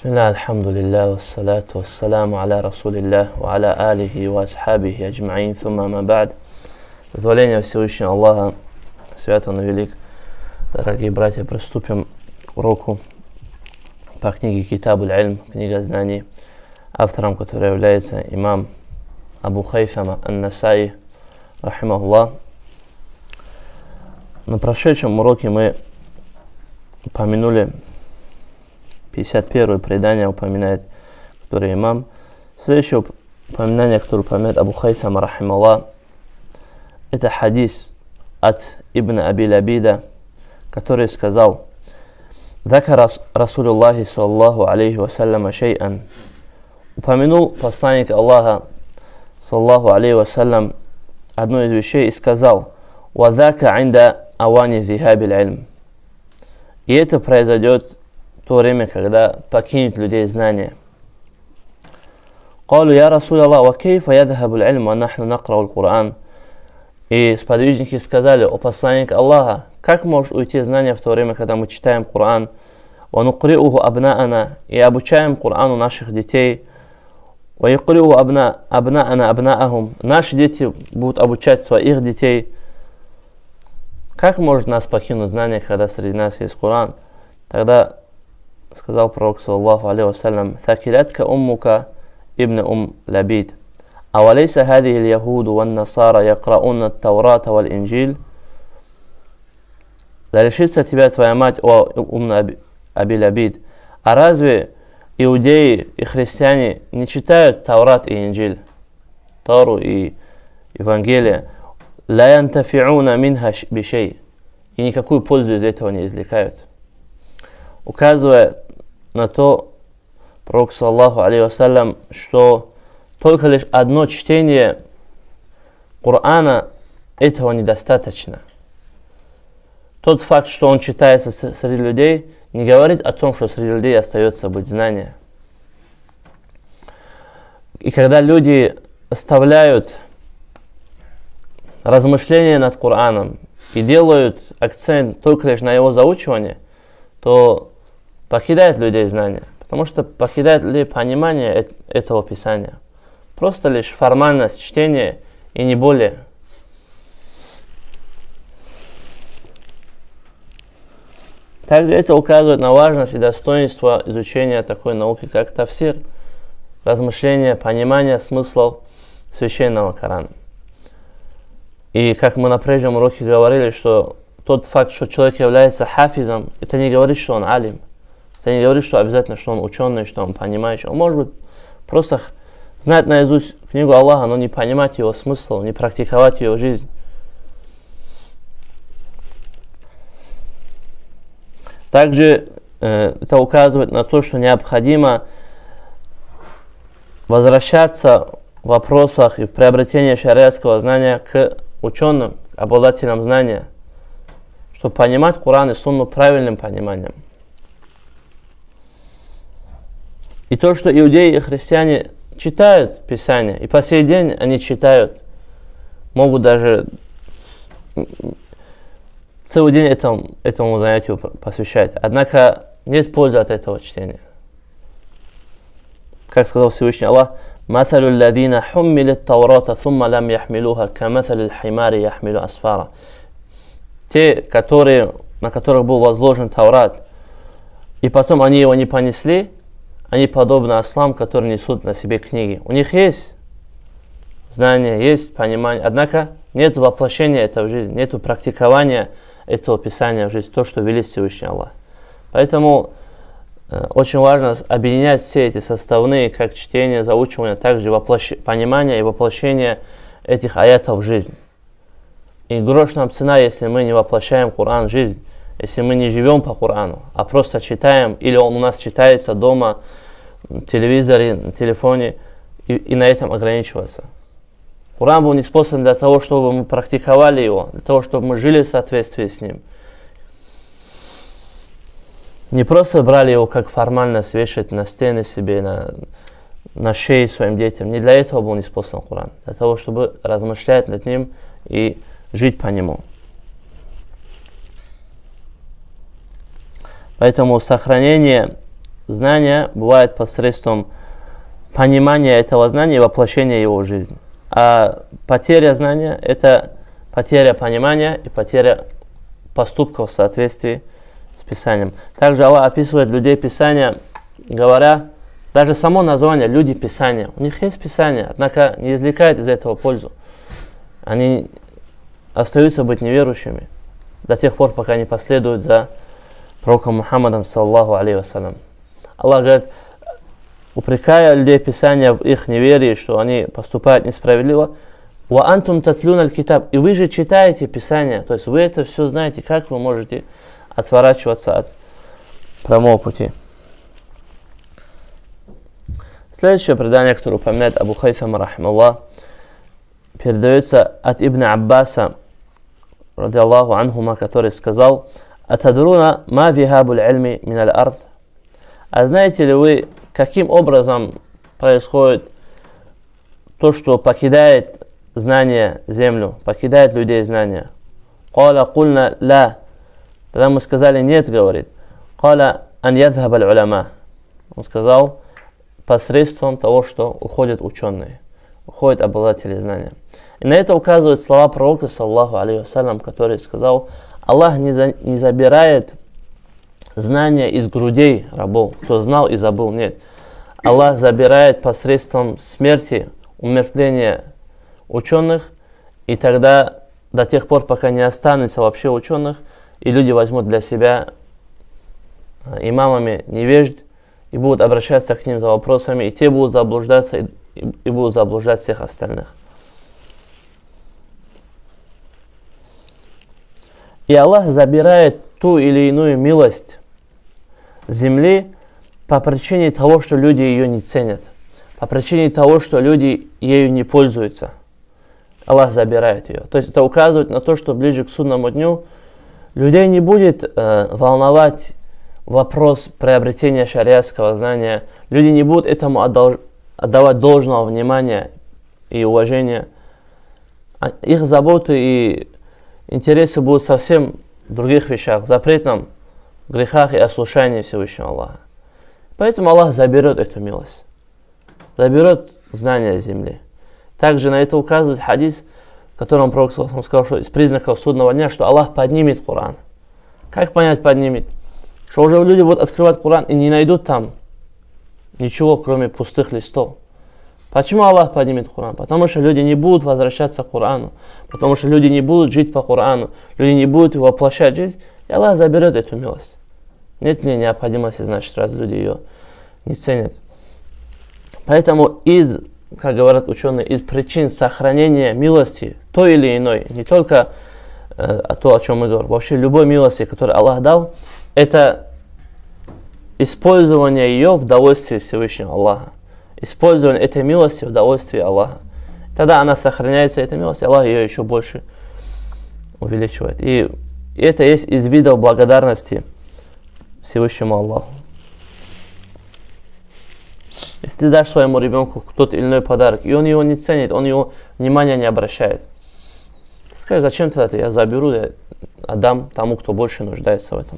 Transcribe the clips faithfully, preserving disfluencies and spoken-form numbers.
Бисмилля, альхамдулилля, вассалату вассаламу аля расулилля, ва аля алихи ва асхабихи аджмаин, thumma ма ба'д. Позволение Всевышнего Аллаха, свят Он и велик. Дорогие братья, приступим к уроку по книге Китабуль Ильм, книга знаний, автором которой является имам Абу Хайфама ан-Насаи, рахимахуллах. На прошедшем уроке мы упомянули пятьдесят первое предание, упоминает, которое имам. Следующее упоминание, которое упоминает Абу Хайфама, рахимахуллах, это хадис от Ибн Аби Лабида, который сказал: «Закар Расулуллахи саллаллаху алейхи вассаляма шей'ан». Упомянул посланник Аллаха саллаллаху алейхи вассалям одну из вещей и сказал: «Вазака инда авани зихабиль ильм». И это произойдет в то время, когда покинет людей знания. «Калу я Расулаллах, ва кейфа ядхабуль ильм, ва нахну накраул Кур'ан». И сподвижники сказали: «О посланник Аллаха, как может уйти знание в то время, когда мы читаем Кур'ан? Ва нукриуху абнаана, и обучаем Кур'ану наших детей. Ва юкриуху абнаана абнаахум, наши дети будут обучать своих детей. Как может нас покинуть знание, когда среди нас есть Кур'ан?» Тогда сказал пророк саллаллаху алейхи вассалям: «Thakilатка уммука ибн ум Лабид. Авалейса хадихи л-яхуду ван-насара якрауна ат-Таврата вал-Инджиль». Да лишится тебя твоя мать, о ум Аби Лабид. А разве иудеи и христиане не читают Таврат и Инджиль, Тору и Евангелие? «Ла янтафи'уна минха бишей», и никакую пользу из этого не извлекают. Указывая на то, пророк саллаллаху алейхи вассалям, что только лишь одно чтение Корана этого недостаточно. Тот факт, что он читается среди людей, не говорит о том, что среди людей остается быть знание. И когда люди оставляют размышления над Кораном и делают акцент только лишь на его заучивание, то покидает людей знания, потому что покидает людей понимание этого писания. Просто лишь формальность чтения и не более. Также это указывает на важность и достоинство изучения такой науки, как тафсир, размышления, понимание смыслов священного Корана. И как мы на прежнем уроке говорили, что тот факт, что человек является хафизом, это не говорит, что он алим. Это не говорит, что обязательно, что он ученый, что он понимающий. Он может быть просто знать наизусть книгу Аллаха, но не понимать его смысл, не практиковать ее в жизни. Также э, это указывает на то, что необходимо возвращаться в вопросах и в приобретении шариатского знания к ученым, к обладателям знания, чтобы понимать Коран и Сунну правильным пониманием. И то, что иудеи и христиане читают Писание, и по сей день они читают, могут даже целый день этому, этому занятию посвящать. Однако нет пользы от этого чтения. Как сказал Всевышний Аллах: «Масалю лладина хуммилит Таврата сумма лам яхмилуха камасалил химари яхмилу асфара». Те, которые, на которых был возложен Таврат, и потом они его не понесли, они подобны ослам, которые несут на себе книги. У них есть знание, есть понимание, однако нет воплощения этого в жизнь, нет практикования этого Писания в жизнь, то, что велит Всевышний Аллах. Поэтому э, очень важно объединять все эти составные, как чтение, заучивание, также воплощ... понимание и воплощение этих аятов в жизнь. И грош нам цена, если мы не воплощаем Коран в жизнь, если мы не живем по Корану, а просто читаем, или он у нас читается дома, в телевизоре, на телефоне, и, и на этом ограничиваться. Коран был неспослан для того, чтобы мы практиковали его, для того, чтобы мы жили в соответствии с ним. Не просто брали его как формально свешивать на стены себе, на, на шеи своим детям. Не для этого был неспослан Коран, для того, чтобы размышлять над ним и жить по нему. Поэтому сохранение знание бывает посредством понимания этого знания и воплощения его в жизнь. А потеря знания – это потеря понимания и потеря поступков в соответствии с Писанием. Также Аллах описывает людей Писания, говоря, даже само название «люди Писания». У них есть Писание, однако не извлекают из этого пользу. Они остаются быть неверующими до тех пор, пока не последуют за пророком Мухаммадом, саллаллаху алейхи вассалям. Аллах говорит, упрекая людей Писания в их неверии, что они поступают несправедливо, «Ва антум татлюн аль-китаб», и вы же читаете Писание, то есть вы это все знаете, как вы можете отворачиваться от прямого пути. Следующее предание, которое упоминает Абу Хайсам, рахималлах, передается от Ибн Аббаса, ради Аллаху анхума, который сказал, «Атадруна ма вихабуль ильми миналь ард». А знаете ли вы, каким образом происходит то, что покидает знание землю, покидает людей знания? «Каля кульна ла». Тогда мы сказали, нет, говорит. «Каля ан ядхабаль уляма». Он сказал, посредством того, что уходят ученые, уходят обладатели знания. И на это указывают слова пророка, саллаллаху алейхи вассалям, который сказал, Аллах не, за, не забирает знания из грудей рабов, кто знал и забыл, нет. Аллах забирает посредством смерти, умертвления ученых, и тогда до тех пор, пока не останется вообще ученых, и люди возьмут для себя имамами невежд, и будут обращаться к ним за вопросами, и те будут заблуждаться, и, и, и будут заблуждать всех остальных. И Аллах забирает ту или иную милость земли по причине того, что люди ее не ценят, по причине того, что люди ею не пользуются. Аллах забирает ее. То есть это указывает на то, что ближе к судному дню людей не будет э, волновать вопрос приобретения шариатского знания. Люди не будут этому отдал, отдавать должного внимания и уважения. Их заботы и интересы будут совсем в других вещах, запретном, грехах и ослушании Всевышнего Аллаха. Поэтому Аллах заберет эту милость, заберет знания земли. Также на это указывает хадис, в котором пророк сказал, что из признаков судного дня, что Аллах поднимет Коран. Как понять поднимет? Что уже люди будут открывать Коран и не найдут там ничего, кроме пустых листов. Почему Аллах поднимет Коран? Потому что люди не будут возвращаться к Корану, потому что люди не будут жить по Корану, люди не будут воплощать жизнь, и Аллах заберет эту милость. Нет ли необходимости, значит, раз люди ее не ценят. Поэтому из, как говорят ученые, из причин сохранения милости той или иной, не только э, то, о чем мы говорим, вообще любой милости, которую Аллах дал, это использование ее в довольстве Всевышнего Аллаха. Использование этой милости в довольстве Аллаха. Тогда она сохраняется, эта милость, и Аллах ее еще больше увеличивает. И это есть из видов благодарности Всевышнему Аллаху. Если ты дашь своему ребенку тот или иной подарок, и он его не ценит, он его внимания не обращает, ты скажешь, зачем ты это? Я заберу, я отдам тому, кто больше нуждается в этом.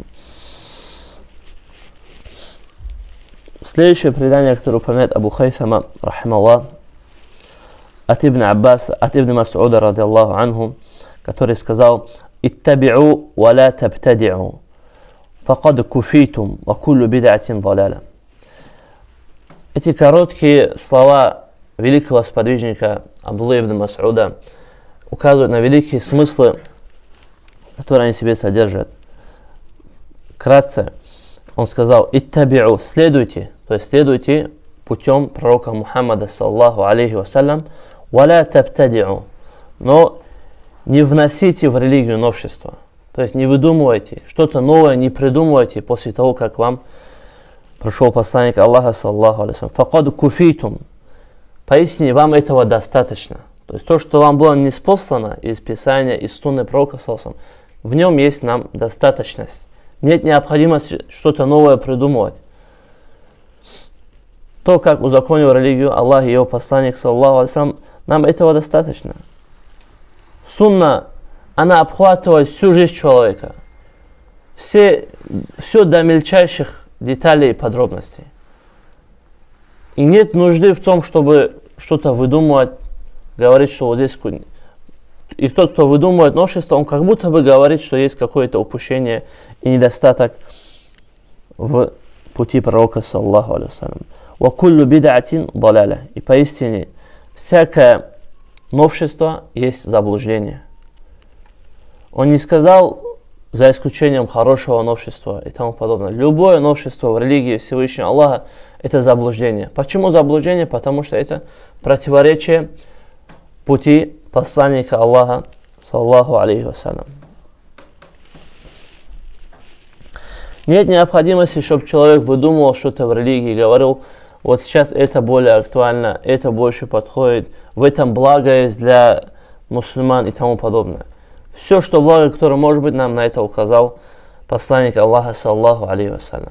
Следующее предание, которое упоминает Абу Хайсама, рахималлах, от Ибн Аббаса, от Ибн Мас'уда, ради Аллаху анху, который сказал, «Иттаби'у ва ла табтади'у, факад куфитум, ва куллю бид'атин даляля». Эти короткие слова великого сподвижника Абдулла ибн Мас'уда указывают на великие смыслы, которые они в себе содержат. Вкратце, он сказал, «Иттаби'у», следуйте, то есть следуйте путем пророка Мухаммада, саллаллаху алейхи вассалям, «Ва ла табтади'у», но не вносите в религию новшества, то есть не выдумывайте, что-то новое не придумывайте после того, как вам пришел посланник Аллаха, саллаллаху алейхи вассалям. «Факад куфитум», поистине вам этого достаточно. То есть то, что вам было ниспослано из Писания, из сунны пророка, саллаллаху алейхи вассалям, в нем есть нам достаточность. Нет необходимости что-то новое придумывать. То, как узаконил религию Аллах и его посланник, саллаллаху алейхи вассалям, нам этого достаточно. Сунна, она обхватывает всю жизнь человека. Все, все до мельчайших деталей и подробностей. И нет нужды в том, чтобы что-то выдумывать, говорить, что вот здесь... И тот, кто выдумывает новшество, он как будто бы говорит, что есть какое-то упущение и недостаток в пути пророка, саллаху алейхи вассалям. «Ва куллю бид'атин далаля». И поистине, всякое новшество есть заблуждение. Он не сказал, за исключением хорошего новшества и тому подобное. Любое новшество в религии Всевышнего Аллаха – это заблуждение. Почему заблуждение? Потому что это противоречие пути посланника Аллаха, саллаху алейхи вассалям. Нет необходимости, чтобы человек выдумывал что-то в религии и говорил, вот сейчас это более актуально, это больше подходит, в этом благо есть для мусульман и тому подобное. Все, что благо, которое может быть, нам на это указал посланник Аллаха, саллаху алейхи вассалям.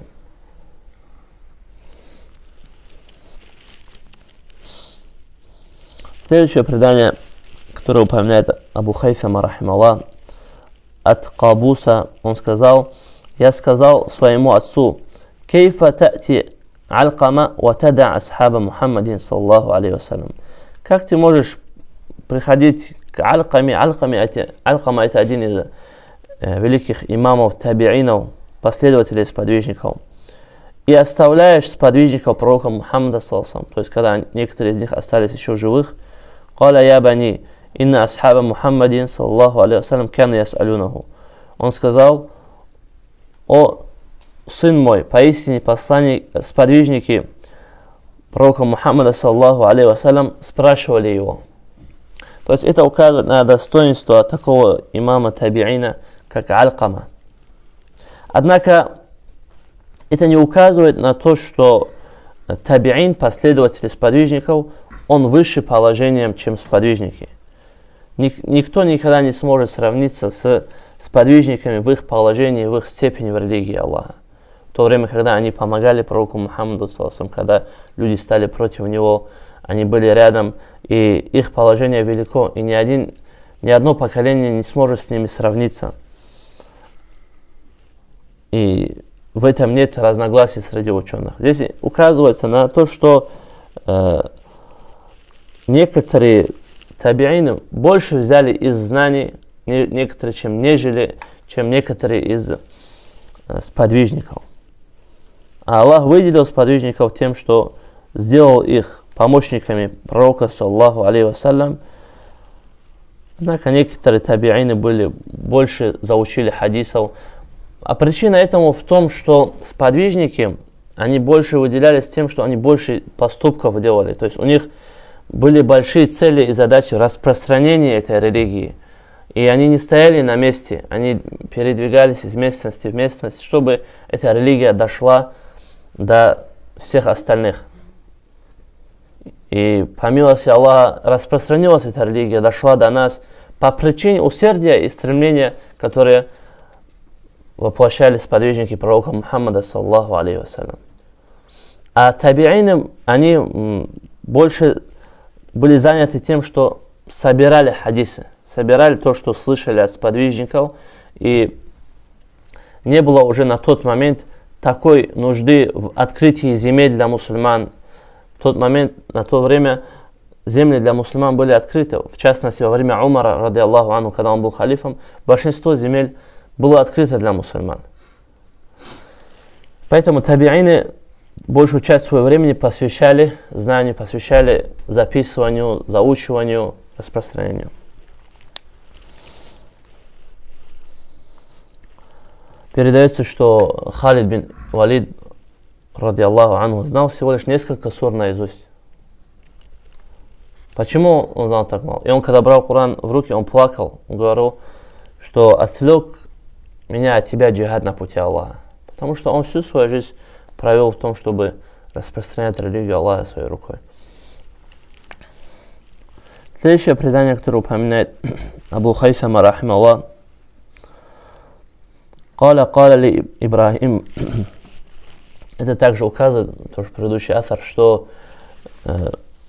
Следующее предание, которое упоминает Абу Хайсама, рахималлах, от Кабуса, он сказал: я сказал своему отцу: «Кейфа та'ти алькама ва тада асхаба Мухаммадин, саллаху алейхи вассалям». Как ты можешь приходить к Алькаме? Алькаме это, Алькама это один из э, великих имамов, табиинов, последователей сподвижников. И оставляешь сподвижников пророка Мухаммада, саллаху алейхи вассалям. То есть, когда некоторые из них остались еще живых, «Каля я бани, инна асхаба Мухаммадин, саллаху алейхи вассалям, кяна яс'алюнаху». Он сказал: «О сын мой, поистине посланник, сподвижники пророка Мухаммада, саллаху алейхи вассалям, спрашивали его». То есть это указывает на достоинство такого имама табиина, как Алькама. Однако это не указывает на то, что табиин, последователи сподвижников, он выше положением, чем сподвижники. Ник- никто никогда не сможет сравниться с сподвижниками в их положении, в их степени в религии Аллаха. В то время, когда они помогали пророку Мухаммаду, когда люди стали против него, они были рядом, и их положение велико, и ни, один, ни одно поколение не сможет с ними сравниться. И в этом нет разногласий среди ученых. Здесь указывается на то, что э, некоторые табиины больше взяли из знаний, не, некоторые, чем нежели, чем некоторые из э, сподвижников. А Аллах выделил сподвижников тем, что сделал их помощниками пророка, саллаху алейхи вассалям. Однако некоторые табиины были больше заучили хадисов. А причина этому в том, что сподвижники, они больше выделялись тем, что они больше поступков делали. То есть у них были большие цели и задачи распространения этой религии. И они не стояли на месте, они передвигались из местности в местность, чтобы эта религия дошла до всех остальных. И по милости Аллаха распространилась эта религия, дошла до нас по причине усердия и стремления, которые воплощали сподвижники пророка Мухаммада, саллаху алейхи вассалям. А табиины, они больше были заняты тем, что собирали хадисы, собирали то, что слышали от сподвижников, и не было уже на тот момент такой нужды в открытии земель для мусульман. В тот момент, на то время, земли для мусульман были открыты. В частности, во время Умара, ради Аллаху анху, когда он был халифом, большинство земель было открыто для мусульман. Поэтому табиины большую часть своего времени посвящали знанию, посвящали записыванию, заучиванию, распространению. Передается, что Халид бин Валид, ради Аллаху анху, знал всего лишь несколько сур наизусть. Почему он знал так мало? И он, когда брал Коран в руки, он плакал. Он говорил, что отвлек меня от тебя джихад на пути Аллаха. Потому что он всю свою жизнь провел в том, чтобы распространять религию Аллаха своей рукой. Следующее предание, которое упоминает Абу Хайсама, рахималлах, «Каля каля ли Ибрахим». Это также указывает, тоже предыдущий асар, что э,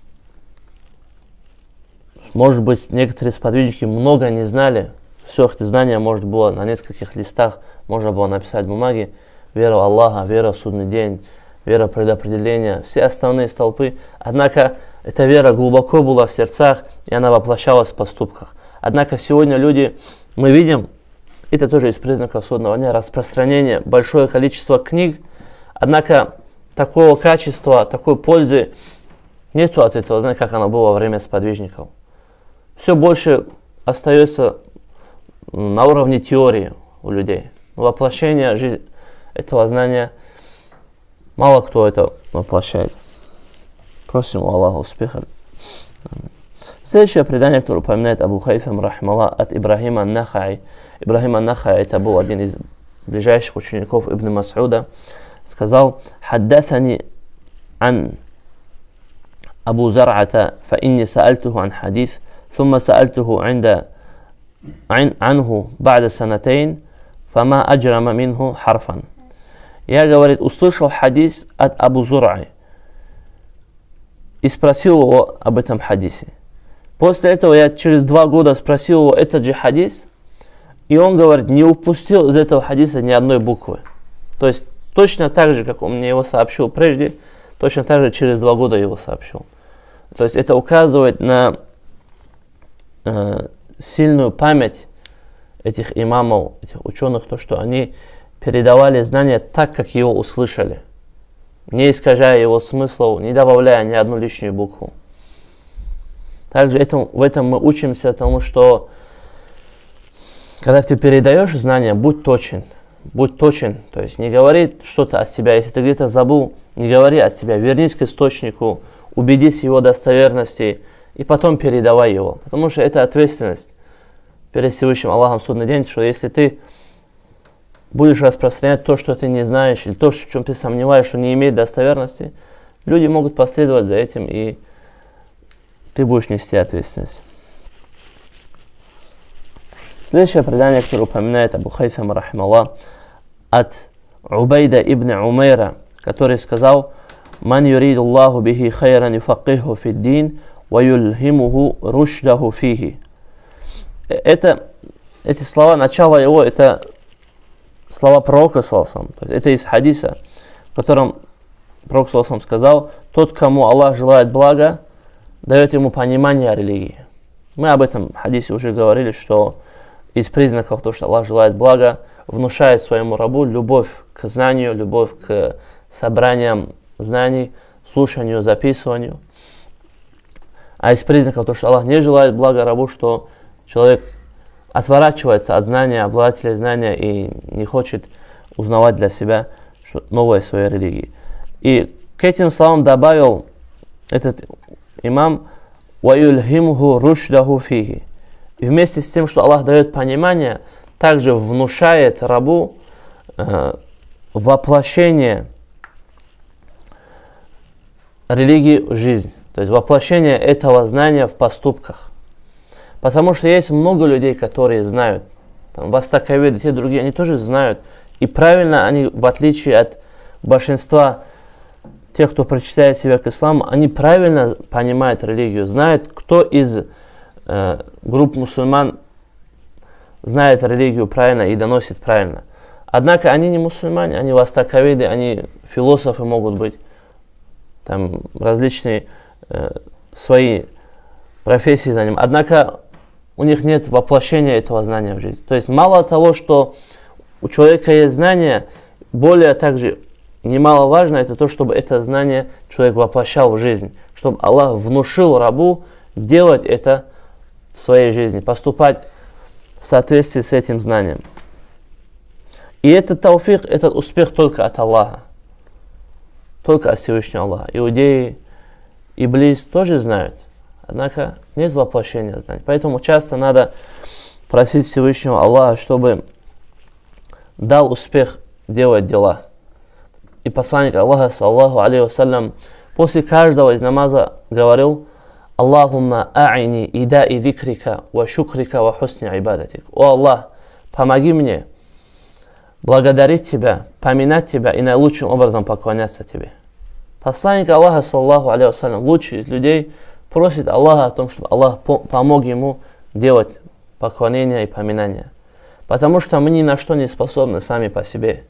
может быть, некоторые сподвижники много не знали. Все это знание, может, было на нескольких листах, можно было написать в бумаге. вера в Аллаха, вера в судный день, вера в предопределение, все основные столпы. Однако эта вера глубоко была в сердцах, и она воплощалась в поступках. Однако сегодня люди, мы видим, это тоже из признаков судного дня, распространение, большое количество книг, однако такого качества, такой пользы нету от этого, знаете, как оно было во время сподвижников. Все больше остается на уровне теории у людей. Воплощение жизни, этого знания, мало кто это воплощает. Просим у Аллаха успеха. Следующее предание, которое упоминает Абу Хайфам рахималлах от Ибрахима ан-Нахаи. Ибрахим ан-Нахаи это был один из ближайших учеников Ибн Мас'уда. Сказал: «Хаддасани ан Абу Зар'ата, фа инни саальтуху ан хадис, ثم سألته عند عنه بعد سنتين فما أجرم منه حرفا». Я, говорит, услышал хадис от Абу Зур'и и спросил его об этом хадисе. После этого я через два года спросил его этот же хадис, и он, говорит, не упустил из этого хадиса ни одной буквы. То есть точно так же, как он мне его сообщил прежде, точно так же через два года его сообщил. То есть это указывает на э, сильную память этих имамов, этих ученых, то, что они передавали знания так, как его услышали, не искажая его смыслов, не добавляя ни одну лишнюю букву. Также это, в этом мы учимся тому, что когда ты передаешь знания, будь точен, будь точен, то есть не говори что-то от себя, если ты где-то забыл, не говори от себя, вернись к источнику, убедись в его достоверности и потом передавай его, потому что это ответственность перед Всевышним Аллахом в судный день, что если ты будешь распространять то, что ты не знаешь, или то, в чем ты сомневаешься, что не имеет достоверности, люди могут последовать за этим, и ты будешь нести ответственность. Следующее предание, которое упоминает Абу Хайфам рахималлах от Убайда ибн Умейра, который сказал: «Ман юриду Аллаху бихи хайран юфакиху фиддин, ва юлхимуху рушдаху фихи». Это, эти слова, начало его, это слова пророка, саллаллаху, это из хадиса, в котором пророк, саллаллаху, сказал: «Тот, кому Аллах желает блага, дает ему понимание о религии». Мы об этом хадисе уже говорили, что из признаков того, что Аллах желает блага, внушает своему рабу любовь к знанию, любовь к собраниям знаний, слушанию, записыванию. А из признаков того, что Аллах не желает блага рабу, что человек отворачивается от знания, обладателя знания и не хочет узнавать для себя новое в своей религии. И к этим словам добавил этот имам: «Ваюльхимху рушдаху фихи». И вместе с тем, что Аллах дает понимание, также внушает рабу э, воплощение религии в жизнь. То есть воплощение этого знания в поступках. Потому что есть много людей, которые знают. Там, востоковеды, те другие, они тоже знают. И правильно они, в отличие от большинства тех, кто причисляет себя к исламу, они правильно понимают религию, знают, кто из э, групп мусульман знает религию правильно и доносит правильно. Однако они не мусульмане, они востоковеды, они философы могут быть, там различные э, свои профессии за ним. Однако у них нет воплощения этого знания в жизнь. То есть мало того, что у человека есть знание, более также немаловажно это то, чтобы это знание человек воплощал в жизнь, чтобы Аллах внушил рабу делать это в своей жизни, поступать в соответствии с этим знанием. И этот тауфик, этот успех только от Аллаха, только от Всевышнего Аллаха. Иудеи, Иблис тоже знают, однако нет воплощения знаний. Поэтому часто надо просить Всевышнего Аллаха, чтобы дал успех делать дела. И посланник Аллаха, саллаллаху алейхи вассалям, после каждого из намаза говорил: «Аллахумма а'ини ида'i викрика ва шукрика ва хусни ибадатик». О Аллах, помоги мне благодарить Тебя, поминать Тебя и наилучшим образом поклоняться Тебе. Посланник Аллаха, саллаллаху алейхи вассалям, лучший из людей, просит Аллаха о том, чтобы Аллах помог ему делать поклонение и поминание. Потому что мы ни на что не способны сами по себе.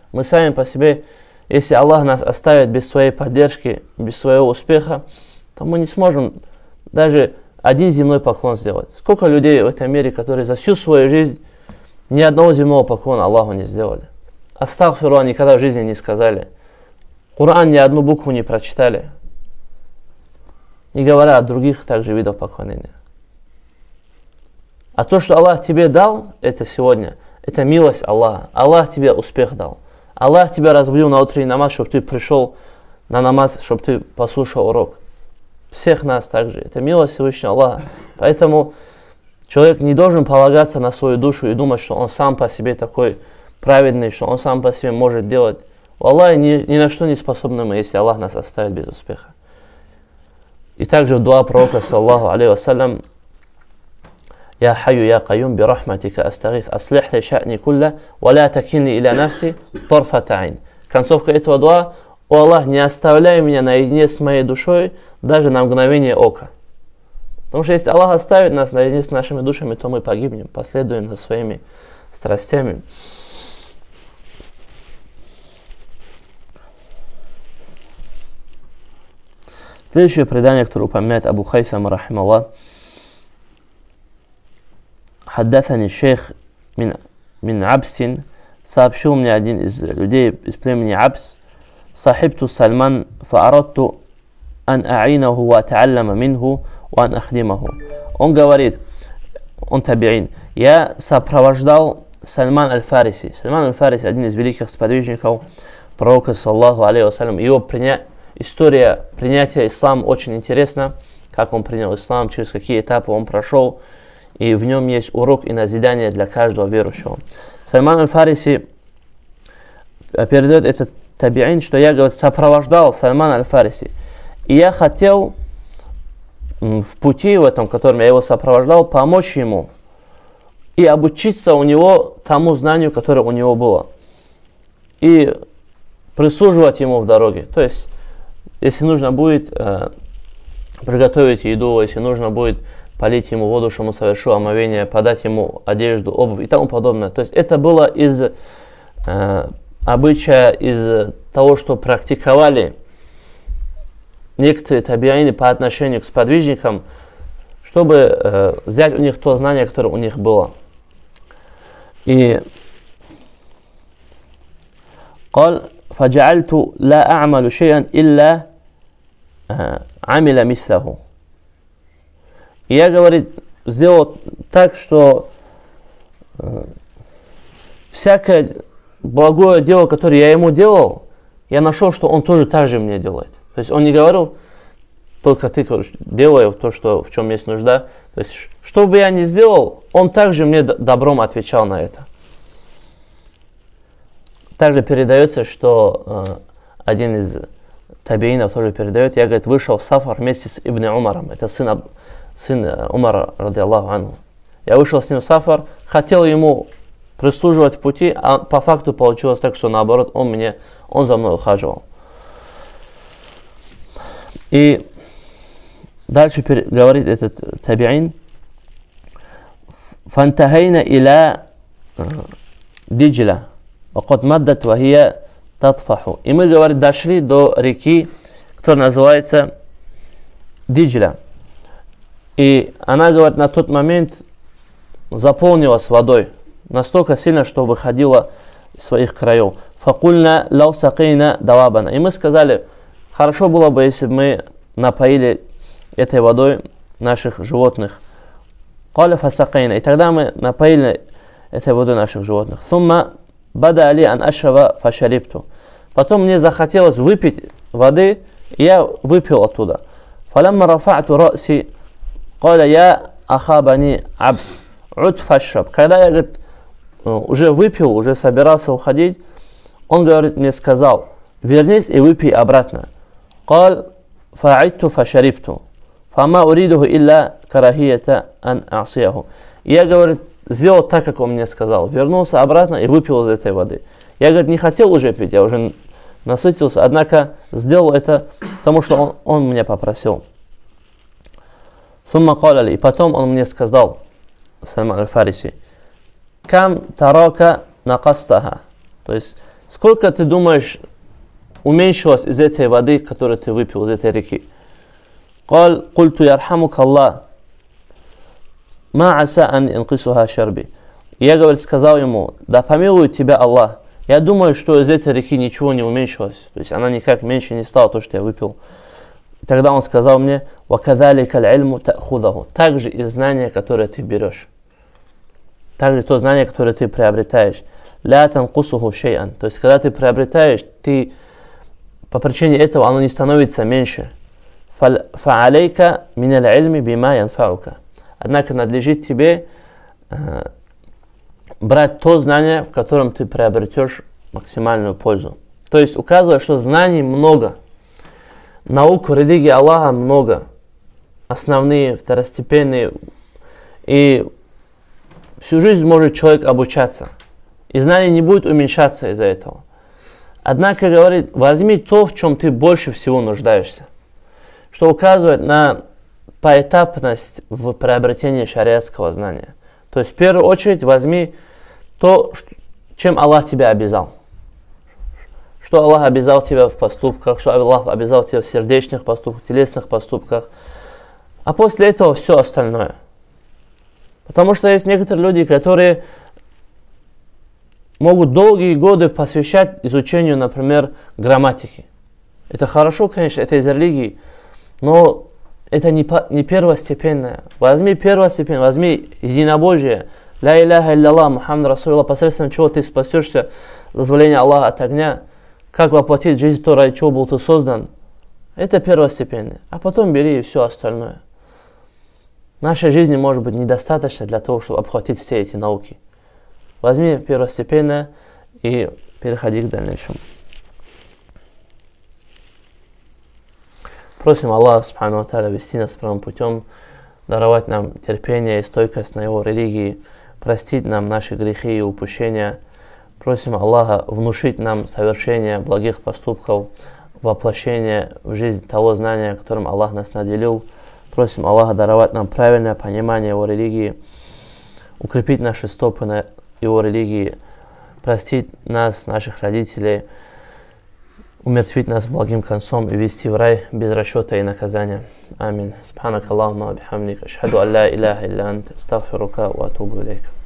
Мы сами по себе, если Аллах нас оставит без своей поддержки, без своего успеха, то мы не сможем даже один земной поклон сделать. Сколько людей в этом мире, которые за всю свою жизнь ни одного земного поклона Аллаху не сделали. Астагфируллах никогда в жизни не сказали. Коран ни одну букву не прочитали. Не говоря о других также видах поклонения. А то, что Аллах тебе дал, это сегодня, это милость Аллаха. Аллах тебе успех дал. Аллах тебя разбудил на утренний намаз, чтобы ты пришел на намаз, чтобы ты послушал урок. Всех нас также. Это милость Всевышнего Аллаха. Поэтому человек не должен полагаться на свою душу и думать, что он сам по себе такой праведный, что он сам по себе может делать. У Аллаха ни, ни на что не способны мы, если Аллах нас оставит без успеха. И также в дуа пророка, саллаху алейхи вассалям, «Я хайю, я кайюм, би рахматика астагиф, аслих ли ша'ни кулля, ва ля такинни иля нафси, торфата айн». Концовка этого дуа: «О Аллах, не оставляй меня наедине с моей душой даже на мгновение ока». Потому что если Аллах оставит нас наедине с нашими душами, то мы погибнем, последуем за своими страстями. Следующее предание, которое упоминает Абу Хайсам, рахималлах: «Хаддасани шейх мин, мин Абсин», сообщил мне один из людей из племени Абс: «Сахибту Сальман, фаарадту ан а'инаху ва та'аллама минху ва ан ахдимаху». Он говорит, он табиин: «Я сопровождал Сальман аль-Фариси». Сальман аль-Фариси — один из великих сподвижников пророка, саллаху алейхи вассалям. Его приня... история принятия ислама очень интересна, как он принял ислам, через какие этапы он прошел, и в нем есть урок и назидание для каждого верующего. Сальман аль-Фариси передает этот табиин, что я, говорит, сопровождал Сальман аль-Фариси, и я хотел в пути, в этом, в котором я его сопровождал, помочь ему и обучиться у него тому знанию, которое у него было, и прислуживать ему в дороге. То есть, если нужно будет э, приготовить еду, если нужно будет полить ему воду, чтобы он совершил омовение, подать ему одежду, обувь и тому подобное. То есть это было из э, обычая, из того, что практиковали некоторые табиины по отношению к сподвижникам, чтобы э, взять у них то знание, которое у них было. И قال فجعلت لا أعمل شيئا إلا عمل مثله. И я, говорит, сделал так, что э, всякое благое дело, которое я ему делал, я нашел, что он тоже так же мне делает. То есть он не говорил: только ты делай то, что, в чем есть нужда. То есть что бы я ни сделал, он также мне добром отвечал на это. Также передается, что э, один из табиинов тоже передает: я, говорит, вышел в сафар вместе с Ибн Умаром, это сын, сын Умара, ради Аллаху анху. Я вышел с ним в сафар, хотел ему прислуживать в пути, а по факту получилось так, что наоборот, он, мне, он за мной ухаживал. И дальше говорит этот табиин: «Фантахайна иля Диджля, вакот маддат вахия татфаху». И мы, говорит, дошли до реки, которая называется Диджля. И она, говорит, на тот момент заполнилась водой настолько сильно, что выходила из своих краев. Факульна лау сакейна давабана. И мы сказали: хорошо было бы, если бы мы напоили этой водой наших животных. Каля фасакейна. И тогда мы напоили этой водой наших животных. Сумма бада али ан ашава фашарипту. Потом мне захотелось выпить воды, и я выпил оттуда. Фаламма рафа'ту ра'си каля я ахабани абс уд фашраб. Когда я, говорит, уже выпил, уже собирался уходить, он, говорит, мне сказал: вернись и выпей обратно. Каль фа'идту фашарипту. Фама уридуху илля карахията ан асияху. Я, говорит, сделал так, как он мне сказал. Вернулся обратно и выпил из этой воды. Я, говорит, не хотел уже пить, я уже насытился, однако сделал это, потому что он, он меня попросил. Сумма каляли. И потом он мне сказал, Сальман аль-Фариси: кам тарака накастаха. То есть, Сколько, ты думаешь, уменьшилось из этой воды, которую ты выпил, из этой реки? قال قلت يرحمك الله ما عسى أن ينقصها شربي. Я, говорит, сказал ему: да помилует тебя Аллах. Я думаю, что из этой реки ничего не уменьшилось. То есть она никак меньше не стала, то, что я выпил. И тогда он сказал мне: وَكَذَلِكَ الْعِلْمُ تَأْخُذَهُ. Также и знание, которое ты берешь. Также то знание, которое ты приобретаешь. لَا تَنْقُصُهُ شَيْئًا. То есть когда ты приобретаешь, ты по причине этого оно не становится меньше. فَعَلَيْكَ مِنَ الْعِلْمِ بِمَا يَنْفَعُكَ. Однако надлежит тебе э, брать то знание, в котором ты приобретешь максимальную пользу. То есть указывает, что знаний много. Наук в религии Аллаха много. Основные, второстепенные. И всю жизнь может человек обучаться. И знание не будет уменьшаться из-за этого. Однако, говорит, возьми то, в чем ты больше всего нуждаешься. Что указывает на поэтапность в приобретении шариатского знания. То есть в первую очередь возьми то, чем Аллах тебя обязал. Что Аллах обязал тебя в поступках, что Аллах обязал тебя в сердечных поступках, телесных поступках. А после этого все остальное. Потому что есть некоторые люди, которые могут долгие годы посвящать изучению, например, грамматики. Это хорошо, конечно, это из религии, но это не, не первостепенное. Возьми первостепенное, возьми единобожие. Ля иляха илля Мухаммад Расулуллах, посредством чего ты спасешься, дозволение Аллаха от огня. Как воплотить жизнь, то, ради чего был ты создан. Это первостепенное. А потом бери и все остальное. Нашей жизни может быть недостаточно для того, чтобы обхватить все эти науки. Возьми первостепенное и переходи к дальнейшему. Просим Аллаха Субхану ва Тааля вести нас правым путем, даровать нам терпение и стойкость на Его религии, простить нам наши грехи и упущения. Просим Аллаха внушить нам совершение благих поступков, воплощение в жизнь того знания, которым Аллах нас наделил. Просим Аллаха даровать нам правильное понимание Его религии, укрепить наши стопы на Его религии, простить нас, наших родителей, умертвить нас благим концом и вести в рай без расчета и наказания. Амин. Субханак Аллахумма бихамдик. Ашхаду ан ла иляха илля ант. Астагфирука ва атубу илейк.